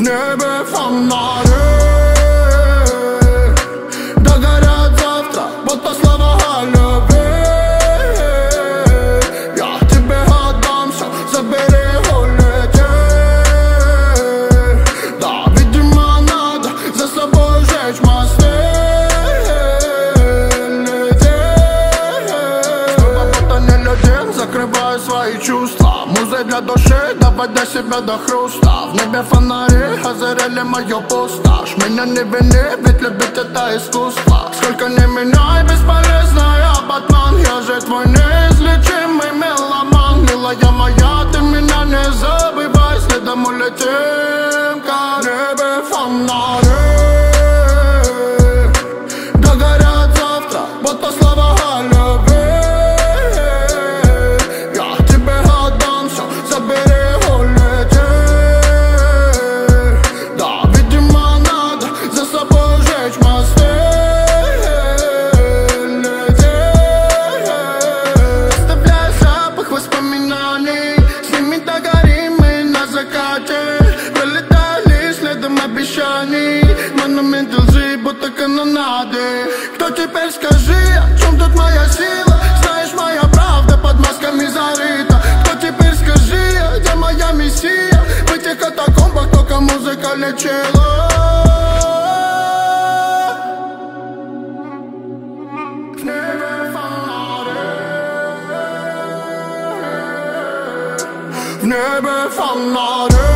небе фонари догорят завтра, будто слова о любви. Я тебе отдам все, забери, улети. Да, видимо, надо за собой жечь мосты. Закрываю свои чувства музой для души, доводя себя до хруста. В небе фонари озаряли мою пустошь. Меня не вини, ведь любить это искусство. Сколько не меняй, бесполезно, я Батман. Я же твой неизлечимый меломан. Милая моя, ты меня не забывай. Следом улетим, как небе фонари догорят завтра, будто слова о любви. Монументы лжи, будто канонады. Кто теперь, скажи, о чем тут моя сила? Знаешь, моя правда под масками зарыта. Кто теперь, скажи, где моя миссия? В этих катакомбах только музыка лечила. В небе фонари, в небе фонари.